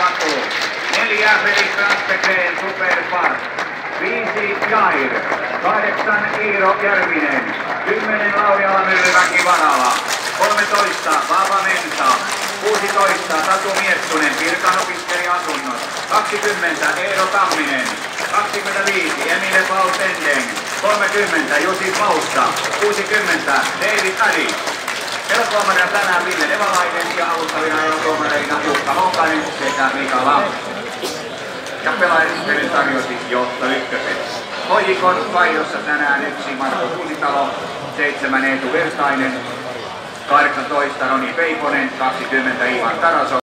Saku. 4 Felix Raspegren Superpar. 5 Jair. 8 Iiro Järvinen. 10 Lauriala Myllymäki Vanala. 13 Vaava Mensa. 16 Tatu Miettunen Pirkan opiskelija-asunnot. 20 Eero Tamminen. 25 Emile Paul-Tendeng. 30 Jussi Pausta. 60 David Adi. Elotuomarina tänään Ville Nevalainen ja alustavina elotuomareina Jukka Honkainen sekä Mika Lamp. Ja pelaajien tarjosi Johto Ykkösen. HJK:n vaihdossa tänään 1 Marko Kuusitalo, 7 Eetu Vertainen, 18 Roni Peiponen, 20 Ivan Taraso.